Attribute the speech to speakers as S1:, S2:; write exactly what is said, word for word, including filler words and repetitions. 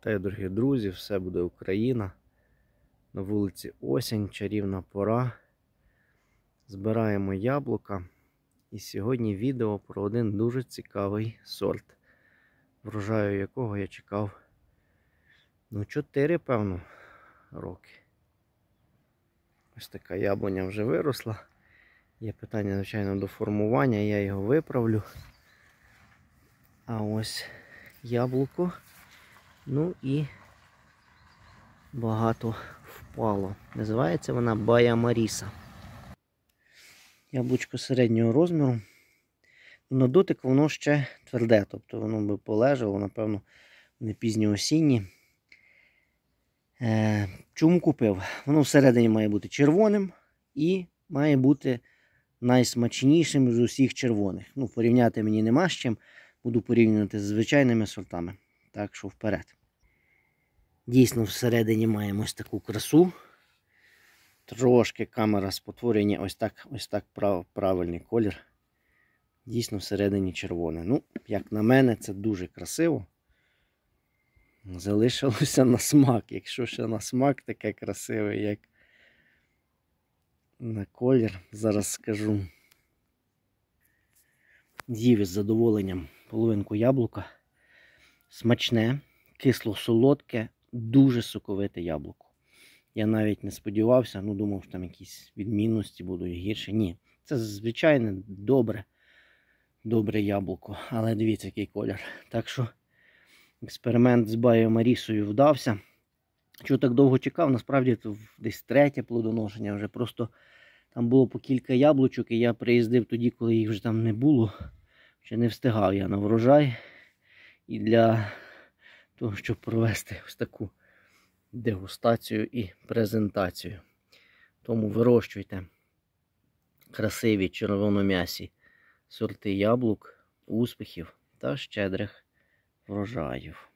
S1: Вітаю, дорогі друзі, все буде Україна. На вулиці осінь, чарівна пора. Збираємо яблука. І сьогодні відео про один дуже цікавий сорт, врожаю якого я чекав, ну, чотири, певно, роки. Ось така яблуня вже виросла. Є питання, звичайно, до формування, я його виправлю. А ось яблуко. Ну і багато впало. Називається вона Бая Маріса. Яблучко середнього розміру. На дотик воно ще тверде, тобто воно би полежало, напевно, не пізньоосінні. Е, чому купив? Воно всередині має бути червоним і має бути найсмачнішим з усіх червоних. Ну, порівняти мені нема з чим, буду порівнювати з звичайними сортами. Так що вперед. Дійсно, всередині маємо ось таку красу. Трошки камера спотворення, ось так, ось так прав, правильний колір. Дійсно, всередині червоне. Ну, як на мене, це дуже красиво. Залишилося на смак. Якщо ще на смак таке красиве, як на колір, зараз скажу. З'їв із задоволенням половинку яблука. Смачне, кисло-солодке, дуже соковите яблуко. Я навіть не сподівався, ну думав, що там якісь відмінності будуть гірші. Ні, це звичайне, добре, добре яблуко. Але дивіться, який колір. Так що експеримент з Баяю Марісою вдався. Чого так довго чекав? Насправді це десь третє плодоношення. Вже просто там було по кілька яблучок, і я приїздив тоді, коли їх вже там не було. Ще не встигав я на врожай. І для того, щоб провести ось таку дегустацію і презентацію. Тому вирощуйте красиві червоном'ясі сорти яблук, успіхів та щедрих врожаїв.